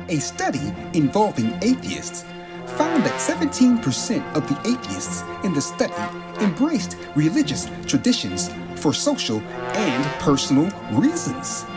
A study involving atheists found that 17% of the atheists in the study embraced religious traditions for social and personal reasons.